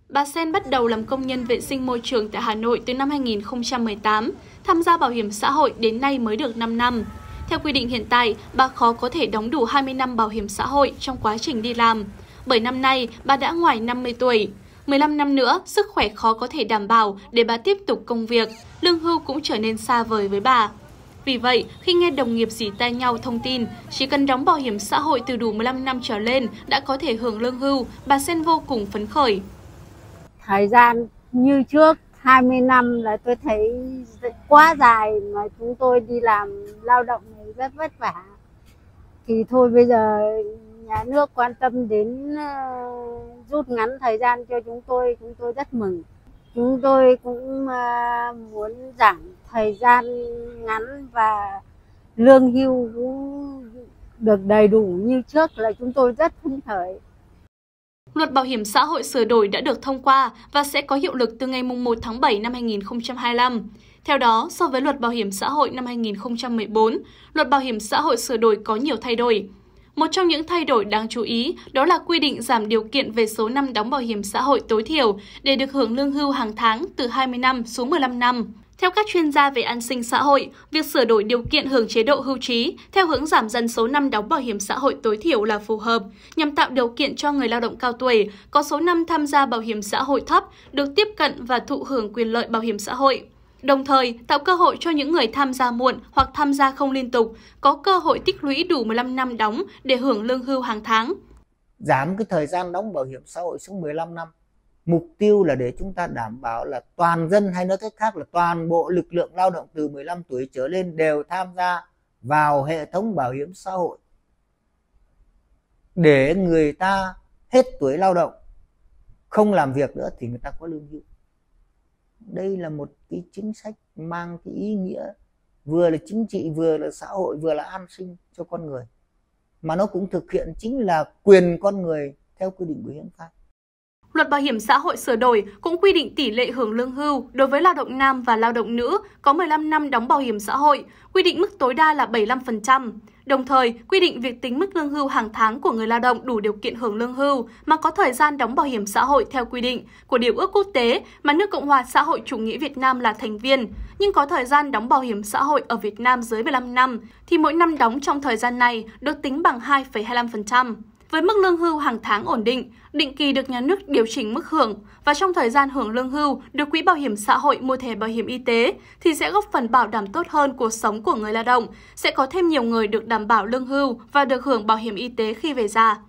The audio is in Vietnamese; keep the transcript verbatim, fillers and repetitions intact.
Bà Sen bắt đầu làm công nhân vệ sinh môi trường tại Hà Nội từ năm hai nghìn không trăm mười tám, tham gia bảo hiểm xã hội đến nay mới được năm năm. Theo quy định hiện tại, bà khó có thể đóng đủ hai mươi năm bảo hiểm xã hội trong quá trình đi làm. Bởi năm nay, bà đã ngoài năm mươi tuổi. mười lăm năm nữa, sức khỏe khó có thể đảm bảo để bà tiếp tục công việc, lương hưu cũng trở nên xa vời với bà. Vì vậy, khi nghe đồng nghiệp rỉ tai nhau thông tin, chỉ cần đóng bảo hiểm xã hội từ đủ mười lăm năm trở lên đã có thể hưởng lương hưu, bà Sen vô cùng phấn khởi. Thời gian như trước hai mươi năm là tôi thấy quá dài, mà chúng tôi đi làm lao động này rất vất vả. Thì thôi bây giờ nhà nước quan tâm đến uh, rút ngắn thời gian cho chúng tôi, chúng tôi rất mừng. Chúng tôi cũng uh, muốn giảm thời gian ngắn và lương hưu cũng được đầy đủ như trước là chúng tôi rất phấn khởi. Luật Bảo hiểm xã hội sửa đổi đã được thông qua và sẽ có hiệu lực từ ngày mùng một tháng bảy năm hai nghìn không trăm hai mươi lăm. Theo đó, so với Luật Bảo hiểm xã hội năm hai nghìn không trăm mười bốn, Luật Bảo hiểm xã hội sửa đổi có nhiều thay đổi. Một trong những thay đổi đáng chú ý đó là quy định giảm điều kiện về số năm đóng bảo hiểm xã hội tối thiểu để được hưởng lương hưu hàng tháng từ hai mươi năm xuống mười lăm năm. Theo các chuyên gia về an sinh xã hội, việc sửa đổi điều kiện hưởng chế độ hưu trí theo hướng giảm dần số năm đóng bảo hiểm xã hội tối thiểu là phù hợp, nhằm tạo điều kiện cho người lao động cao tuổi có số năm tham gia bảo hiểm xã hội thấp được tiếp cận và thụ hưởng quyền lợi bảo hiểm xã hội. Đồng thời, tạo cơ hội cho những người tham gia muộn hoặc tham gia không liên tục có cơ hội tích lũy đủ mười lăm năm đóng để hưởng lương hưu hàng tháng. Giảm cái thời gian đóng bảo hiểm xã hội xuống mười lăm năm. Mục tiêu là để chúng ta đảm bảo là toàn dân, hay nói cách khác là toàn bộ lực lượng lao động từ mười lăm tuổi trở lên đều tham gia vào hệ thống bảo hiểm xã hội. Để người ta hết tuổi lao động, không làm việc nữa thì người ta có lương hưu. Đây là một cái chính sách mang cái ý nghĩa vừa là chính trị, vừa là xã hội, vừa là an sinh cho con người. Mà nó cũng thực hiện chính là quyền con người theo quy định của hiến pháp. Luật Bảo hiểm xã hội sửa đổi cũng quy định tỷ lệ hưởng lương hưu đối với lao động nam và lao động nữ có mười lăm năm đóng bảo hiểm xã hội, quy định mức tối đa là bảy mươi lăm phần trăm. Đồng thời, quy định việc tính mức lương hưu hàng tháng của người lao động đủ điều kiện hưởng lương hưu mà có thời gian đóng bảo hiểm xã hội theo quy định của Điều ước Quốc tế mà nước Cộng hòa xã hội chủ nghĩa Việt Nam là thành viên, nhưng có thời gian đóng bảo hiểm xã hội ở Việt Nam dưới mười lăm năm, thì mỗi năm đóng trong thời gian này được tính bằng hai phẩy hai mươi lăm phần trăm. Với mức lương hưu hàng tháng ổn định, định kỳ được nhà nước điều chỉnh mức hưởng và trong thời gian hưởng lương hưu được Quỹ Bảo hiểm xã hội mua thẻ bảo hiểm y tế thì sẽ góp phần bảo đảm tốt hơn cuộc sống của người lao động, sẽ có thêm nhiều người được đảm bảo lương hưu và được hưởng bảo hiểm y tế khi về già.